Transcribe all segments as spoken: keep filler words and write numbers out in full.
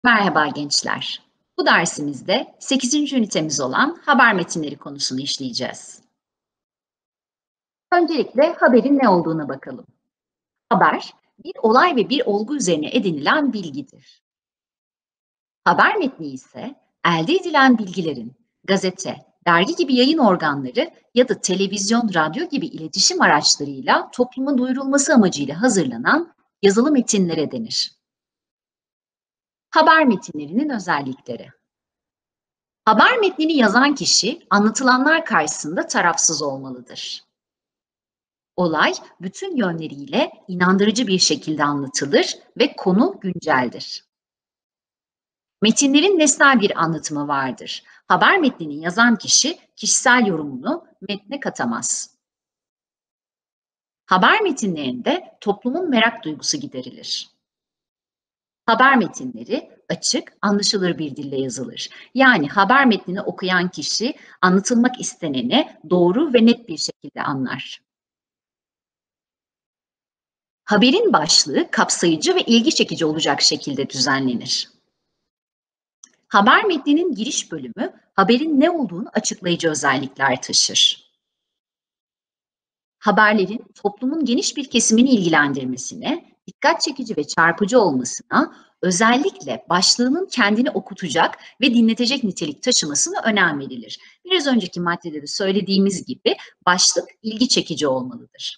Merhaba gençler. Bu dersimizde sekizinci ünitemiz olan haber metinleri konusunu işleyeceğiz. Öncelikle haberin ne olduğuna bakalım. Haber, bir olay ve bir olgu üzerine edinilen bilgidir. Haber metni ise elde edilen bilgilerin gazete, dergi gibi yayın organları ya da televizyon, radyo gibi iletişim araçlarıyla topluma duyurulması amacıyla hazırlanan yazılı metinlere denir. Haber metinlerinin özellikleri. Haber metnini yazan kişi anlatılanlar karşısında tarafsız olmalıdır. Olay bütün yönleriyle inandırıcı bir şekilde anlatılır ve konu günceldir. Metinlerin nesnel bir anlatımı vardır. Haber metnini yazan kişi kişisel yorumunu metne katamaz. Haber metinlerinde toplumun merak duygusu giderilir. Haber metinleri açık, anlaşılır bir dille yazılır. Yani haber metnini okuyan kişi anlatılmak isteneni doğru ve net bir şekilde anlar. Haberin başlığı kapsayıcı ve ilgi çekici olacak şekilde düzenlenir. Haber metninin giriş bölümü haberin ne olduğunu açıklayıcı özellikler taşır. Haberlerin toplumun geniş bir kesimini ilgilendirmesine, dikkat çekici ve çarpıcı olmasına, özellikle başlığının kendini okutacak ve dinletecek nitelik taşımasına önem verilir. Biraz önceki maddede de söylediğimiz gibi başlık ilgi çekici olmalıdır.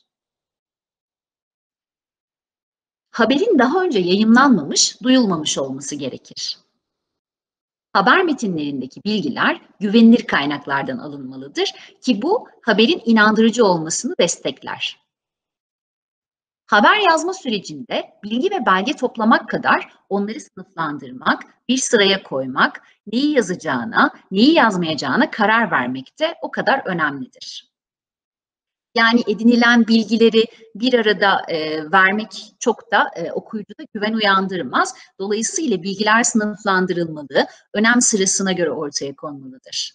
Haberin daha önce yayımlanmamış, duyulmamış olması gerekir. Haber metinlerindeki bilgiler güvenilir kaynaklardan alınmalıdır ki bu haberin inandırıcı olmasını destekler. Haber yazma sürecinde bilgi ve belge toplamak kadar onları sınıflandırmak, bir sıraya koymak, neyi yazacağına, neyi yazmayacağına karar vermek de o kadar önemlidir. Yani edinilen bilgileri bir arada e, vermek çok da e, okuyucuda güven uyandırmaz. Dolayısıyla bilgiler sınıflandırılmalı, önem sırasına göre ortaya konmalıdır.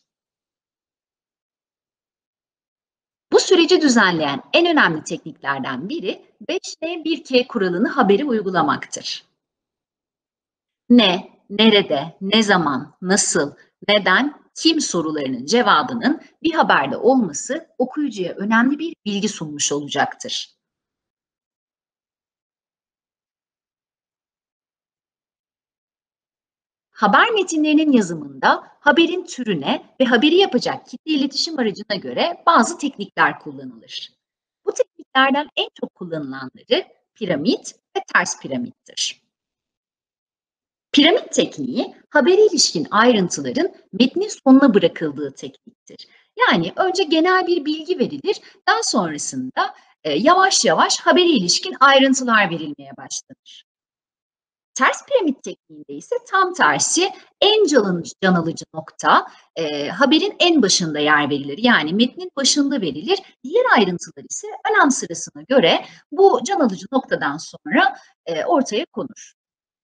Bu süreci düzenleyen en önemli tekniklerden biri beş N bir K kuralını habere uygulamaktır. Ne, nerede, ne zaman, nasıl, neden, kim sorularının cevabının bir haberde olması okuyucuya önemli bir bilgi sunmuş olacaktır. Haber metinlerinin yazımında haberin türüne ve haberi yapacak kitle iletişim aracına göre bazı teknikler kullanılır. Bu tekniklerden en çok kullanılanları piramit ve ters piramittir. Piramit tekniği, habere ilişkin ayrıntıların metnin sonuna bırakıldığı tekniktir. Yani önce genel bir bilgi verilir, daha sonrasında e, yavaş yavaş habere ilişkin ayrıntılar verilmeye başlanır. Ters piramit tekniğinde ise tam tersi en can can alıcı nokta e, haberin en başında yer verilir. Yani metnin başında verilir. Diğer ayrıntılar ise önem sırasına göre bu can alıcı noktadan sonra e, ortaya konur.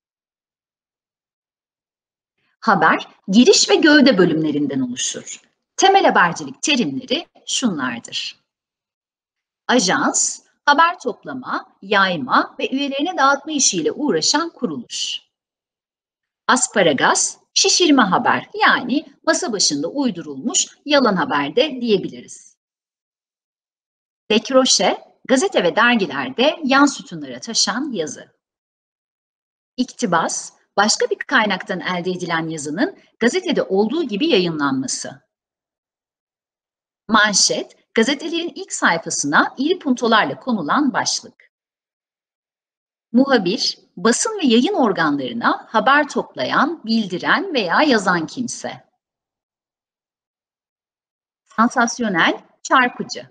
Haber, giriş ve gövde bölümlerinden oluşur. Temel habercilik terimleri şunlardır. Ajans, haber toplama, yayma ve üyelerine dağıtma işiyle uğraşan kuruluş. Asparagas, şişirme haber, yani masa başında uydurulmuş yalan haber de diyebiliriz. Dekroşe, gazete ve dergilerde yan sütunlara taşan yazı. İktibas, başka bir kaynaktan elde edilen yazının gazetede olduğu gibi yayınlanması. Manşet, gazetelerin ilk sayfasına iri puntolarla konulan başlık. Muhabir, basın ve yayın organlarına haber toplayan, bildiren veya yazan kimse. Sansasyonel, çarpıcı.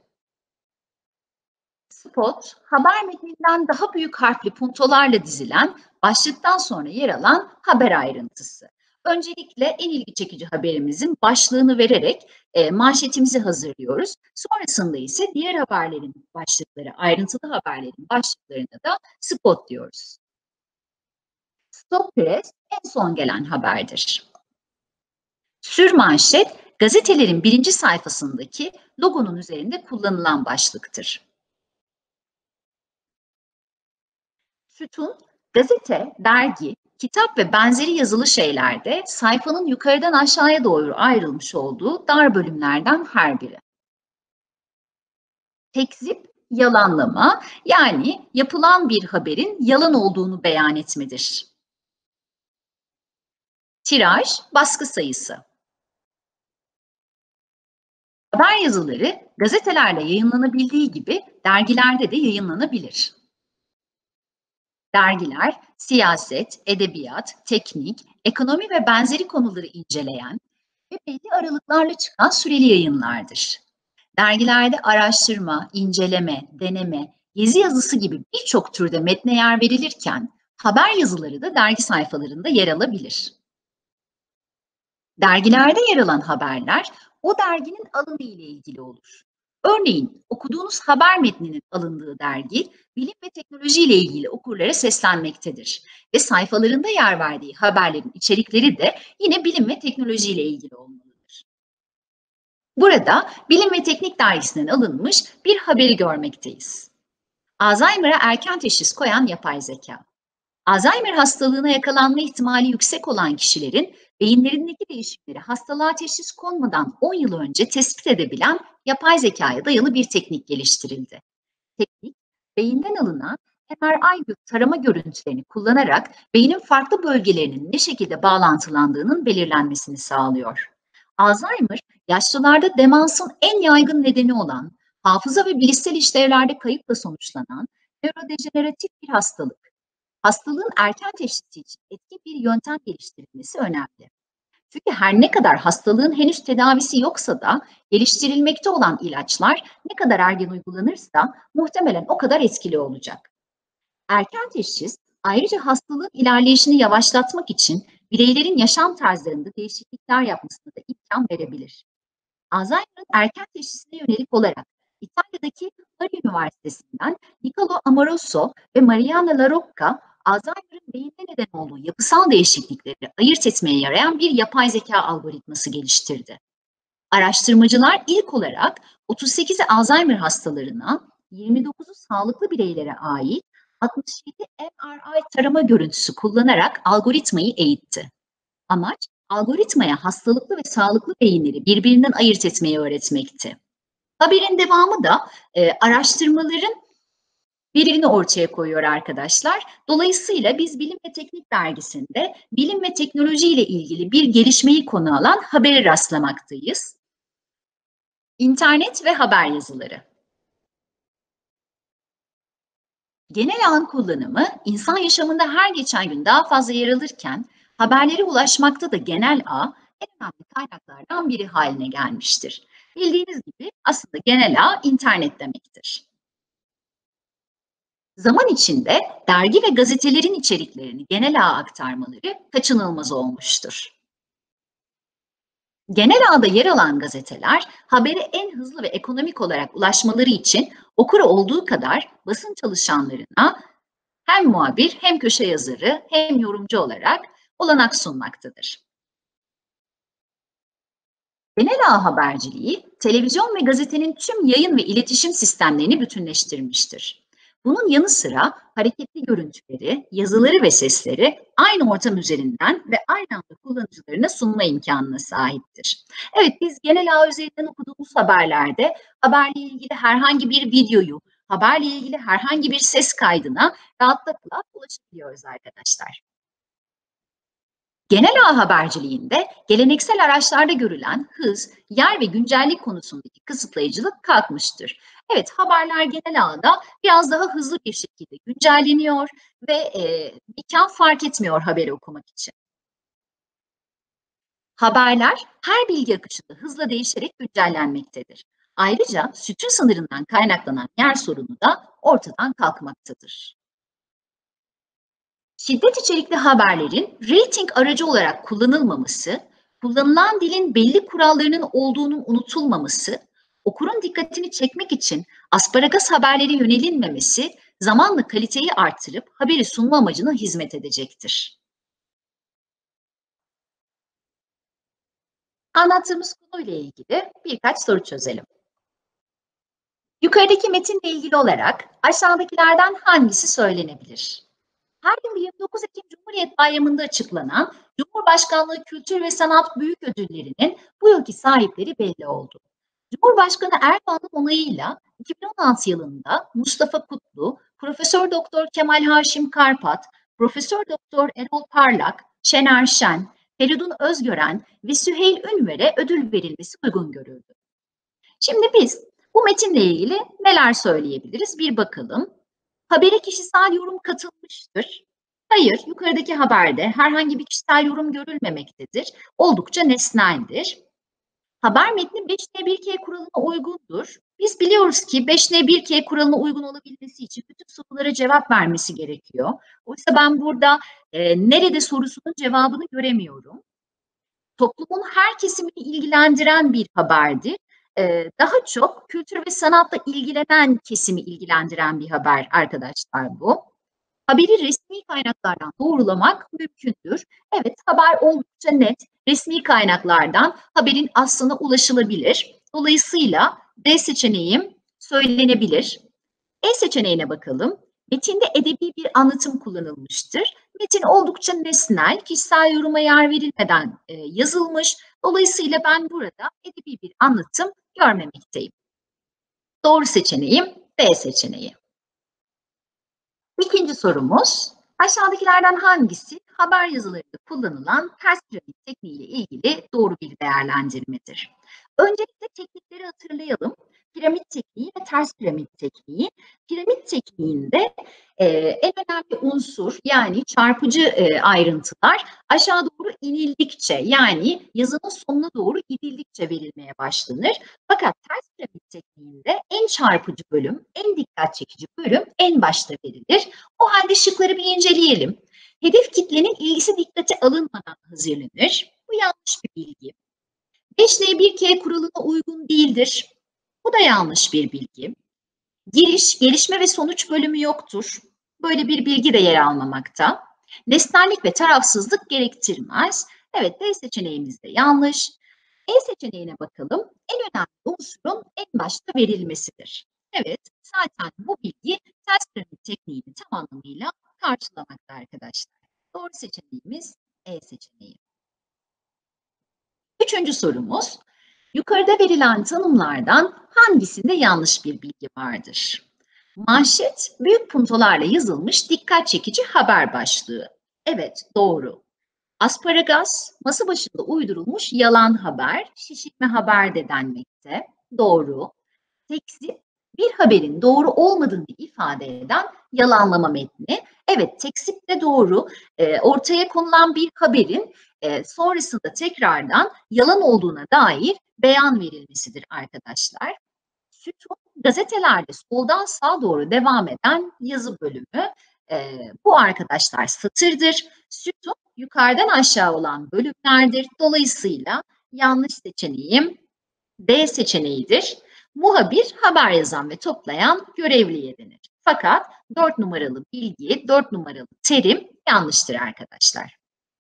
Spot, haber metninden daha büyük harfli puntolarla dizilen, başlıktan sonra yer alan haber ayrıntısı. Öncelikle en ilgi çekici haberimizin başlığını vererek e, manşetimizi hazırlıyoruz. Sonrasında ise diğer haberlerin başlıkları, ayrıntılı haberlerin başlıklarına da spot diyoruz. Stop press en son gelen haberdir. Sürmanşet, gazetelerin birinci sayfasındaki logonun üzerinde kullanılan başlıktır. Sütun, gazete, dergi, Kitap ve benzeri yazılı şeylerde sayfanın yukarıdan aşağıya doğru ayrılmış olduğu dar bölümlerden her biri. Tekzip, yalanlama, yani yapılan bir haberin yalan olduğunu beyan etmedir. Tiraj, baskı sayısı. Haber yazıları gazetelerde yayınlanabildiği gibi dergilerde de yayınlanabilir. Dergiler, siyaset, edebiyat, teknik, ekonomi ve benzeri konuları inceleyen ve belli aralıklarla çıkan süreli yayınlardır. Dergilerde araştırma, inceleme, deneme, gezi yazısı gibi birçok türde metne yer verilirken, haber yazıları da dergi sayfalarında yer alabilir. Dergilerde yer alan haberler, o derginin alanı ile ilgili olur. Örneğin, okuduğunuz haber metninin alındığı dergi, bilim ve teknoloji ile ilgili okurlara seslenmektedir ve sayfalarında yer verdiği haberlerin içerikleri de yine bilim ve teknoloji ile ilgili olmalıdır. Burada Bilim ve Teknik dergisinden alınmış bir haberi görmekteyiz. Alzheimer'a erken teşhis koyan yapay zeka. Alzheimer hastalığına yakalanma ihtimali yüksek olan kişilerin beyinlerindeki değişimleri hastalığa teşhis konmadan on yıl önce tespit edebilen yapay zekaya dayalı bir teknik geliştirildi. Teknik, beyinden alınan M R I tarama görüntülerini kullanarak beynin farklı bölgelerinin ne şekilde bağlantılandığının belirlenmesini sağlıyor. Alzheimer, yaşlılarda demansın en yaygın nedeni olan, hafıza ve bilişsel işlevlerde kayıpla sonuçlanan nörodejeneratif bir hastalık. Hastalığın erken teşhisi için etkin bir yöntem geliştirilmesi önemli. Çünkü her ne kadar hastalığın henüz tedavisi yoksa da geliştirilmekte olan ilaçlar ne kadar erken uygulanırsa muhtemelen o kadar etkili olacak. Erken teşhis ayrıca hastalığın ilerleyişini yavaşlatmak için bireylerin yaşam tarzlarında değişiklikler yapmasına da imkan verebilir. Alzheimer'ın erken teşhisine yönelik olarak İtalya'daki Bari Üniversitesi'nden Niccolò Amoroso ve Mariana La Rocca, Alzheimer'ın beyinde neden olduğu yapısal değişiklikleri ayırt etmeye yarayan bir yapay zeka algoritması geliştirdi. Araştırmacılar ilk olarak otuz sekizi Alzheimer hastalarına, yirmi dokuzu sağlıklı bireylere ait altmış yedi M R I tarama görüntüsü kullanarak algoritmayı eğitti. Amaç, algoritmaya hastalıklı ve sağlıklı beyinleri birbirinden ayırt etmeyi öğretmekti. Haberin devamı da e, araştırmaların verilerini ortaya koyuyor arkadaşlar. Dolayısıyla biz Bilim ve Teknik dergisinde bilim ve teknoloji ile ilgili bir gelişmeyi konu alan habere rastlamaktayız. İnternet ve haber yazıları. Genel ağın kullanımı insan yaşamında her geçen gün daha fazla yer alırken haberlere ulaşmakta da genel ağ en önemli kaynaklardan biri haline gelmiştir. Bildiğiniz gibi aslında genel ağ internet demektir. Zaman içinde dergi ve gazetelerin içeriklerini genel ağa aktarmaları kaçınılmaz olmuştur. Genel ağda yer alan gazeteler, habere en hızlı ve ekonomik olarak ulaşmaları için okura olduğu kadar basın çalışanlarına hem muhabir hem köşe yazarı hem yorumcu olarak olanak sunmaktadır. Genel ağ haberciliği, televizyon ve gazetenin tüm yayın ve iletişim sistemlerini bütünleştirmiştir. Bunun yanı sıra hareketli görüntüleri, yazıları ve sesleri aynı ortam üzerinden ve aynı anda kullanıcılarına sunma imkanına sahiptir. Evet, biz genel ağ üzerinden okuduğumuz haberlerde haberle ilgili herhangi bir videoyu, haberle ilgili herhangi bir ses kaydına rahatlıkla ulaşabiliyoruz arkadaşlar. Genel ağ haberciliğinde geleneksel araçlarda görülen hız, yer ve güncellik konusundaki kısıtlayıcılık kalkmıştır. Evet, haberler genel ağda biraz daha hızlı bir şekilde güncelleniyor ve e, mekan fark etmiyor haberi okumak için. Haberler her bilgi akışında hızla değişerek güncellenmektedir. Ayrıca sütun sınırından kaynaklanan yer sorunu da ortadan kalkmaktadır. Şiddet içerikli haberlerin rating aracı olarak kullanılmaması, kullanılan dilin belli kurallarının olduğunun unutulmaması, okurun dikkatini çekmek için asparagas haberlere yönelinmemesi zamanla kaliteyi artırıp haberi sunma amacına hizmet edecektir. Anlattığımız konuyla ilgili birkaç soru çözelim. Yukarıdaki metinle ilgili olarak aşağıdakilerden hangisi söylenebilir? Her yıl yirmi dokuz Ekim Cumhuriyet Bayramı'nda açıklanan Cumhurbaşkanlığı Kültür ve Sanat Büyük Ödülleri'nin bu yılki sahipleri belli oldu. Cumhurbaşkanı Erdoğan'ın onayıyla iki bin on altı yılında Mustafa Kutlu, Profesör Doktor Kemal Haşim Karpat, Profesör Doktor Erol Parlak, Şener Şen, Feridun Özgören ve Süheyl Ünver'e ödül verilmesi uygun görüldü. Şimdi biz bu metinle ilgili neler söyleyebiliriz? Bir bakalım. Habere kişisel yorum katılmıştır. Hayır, yukarıdaki haberde herhangi bir kişisel yorum görülmemektedir. Oldukça nesneldir. Haber metni beş N bir K kuralına uygundur. Biz biliyoruz ki beş N bir K kuralına uygun olabilmesi için bütün sorulara cevap vermesi gerekiyor. Oysa ben burada e, nerede sorusunun cevabını göremiyorum. Toplumun her kesimini ilgilendiren bir haberdir. Ee, daha çok kültür ve sanatla ilgilenen kesimi ilgilendiren bir haber arkadaşlar bu. Haberi resmi kaynaklardan doğrulamak mümkündür. Evet, haber oldukça net. Resmi kaynaklardan haberin aslına ulaşılabilir. Dolayısıyla D seçeneğim söylenebilir. E seçeneğine bakalım. Metinde edebi bir anlatım kullanılmıştır. Metin oldukça nesnel, kişisel yoruma yer verilmeden e, yazılmış. Dolayısıyla ben burada edebi bir anlatım görmemekteyim. Doğru seçeneğim B seçeneği. İkinci sorumuz, aşağıdakilerden hangisi haber yazılarında kullanılan ters piramit tekniği ile ilgili doğru bir değerlendirmedir? Öncelikle teknikleri hatırlayalım. Piramit tekniği ve ters piramit tekniği. Piramit tekniğinde e, en önemli unsur yani çarpıcı e, ayrıntılar aşağı doğru inildikçe yani yazının sonuna doğru gidildikçe verilmeye başlanır. Fakat ters piramit tekniğinde en çarpıcı bölüm, en dikkat çekici bölüm en başta verilir. O halde şıkları bir inceleyelim. Hedef kitlenin ilgisi dikkate alınmadan hazırlanır. Bu yanlış bir bilgi. beş N bir K kuralına uygun değildir. Bu da yanlış bir bilgi. Giriş, gelişme ve sonuç bölümü yoktur. Böyle bir bilgi de yer almamakta. Nesnellik ve tarafsızlık gerektirmez. Evet, D seçeneğimiz de yanlış. E seçeneğine bakalım. En önemli unsurun en başta verilmesidir. Evet, zaten bu bilgi ters piramit tekniğini tam anlamıyla karşılamakta arkadaşlar. Doğru seçeneğimiz E seçeneği. Üçüncü sorumuz. Yukarıda verilen tanımlardan hangisinde yanlış bir bilgi vardır? Manşet, büyük puntolarla yazılmış dikkat çekici haber başlığı. Evet, doğru. Asparagas, masa başında uydurulmuş yalan haber, şişirme haber de denmekte. Doğru. Tekzip, bir haberin doğru olmadığını ifade eden yalanlama metni. Evet, tekzip de doğru. E, ortaya konulan bir haberin e, sonrasında tekrardan yalan olduğuna dair beyan verilmesidir arkadaşlar. Sütun, gazetelerde soldan sağa doğru devam eden yazı bölümü. E, bu arkadaşlar satırdır. Sütun, yukarıdan aşağı olan bölümlerdir. Dolayısıyla yanlış seçeneğim D seçeneğidir. Muhabir, haber yazan ve toplayan görevliye denir. Fakat dört numaralı bilgi, dört numaralı terim yanlıştır arkadaşlar.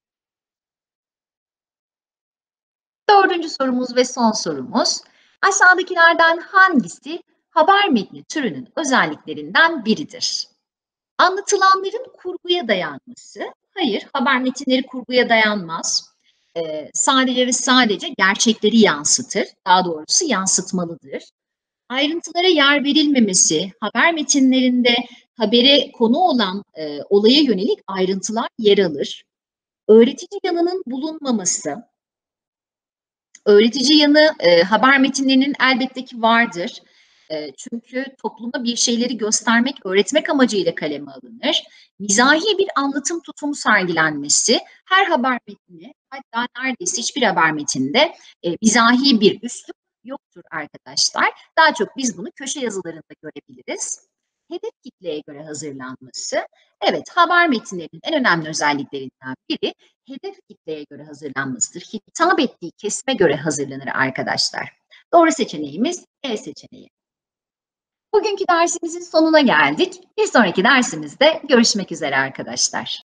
Dördüncü sorumuz ve son sorumuz. Aşağıdakilerden hangisi haber metni türünün özelliklerinden biridir? Anlatılanların kurguya dayanması. Hayır, haber metinleri kurguya dayanmaz. Ee, sadece ve sadece gerçekleri yansıtır. Daha doğrusu yansıtmalıdır. Ayrıntılara yer verilmemesi, haber metinlerinde habere konu olan e, olaya yönelik ayrıntılar yer alır. Öğretici yanının bulunmaması, öğretici yanı e, haber metinlerinin elbette ki vardır. E, çünkü topluma bir şeyleri göstermek, öğretmek amacıyla kaleme alınır. Mizahi bir anlatım tutumu sergilenmesi, her haber metni, hatta neredeyse hiçbir haber metninde e, mizahi bir üslup yoktur arkadaşlar. Daha çok biz bunu köşe yazılarında görebiliriz. Hedef kitleye göre hazırlanması. Evet, haber metinlerinin en önemli özelliklerinden biri hedef kitleye göre hazırlanmasıdır. Hitap ettiği kesime göre hazırlanır arkadaşlar. Doğru seçeneğimiz E seçeneği. Bugünkü dersimizin sonuna geldik. Bir sonraki dersimizde görüşmek üzere arkadaşlar.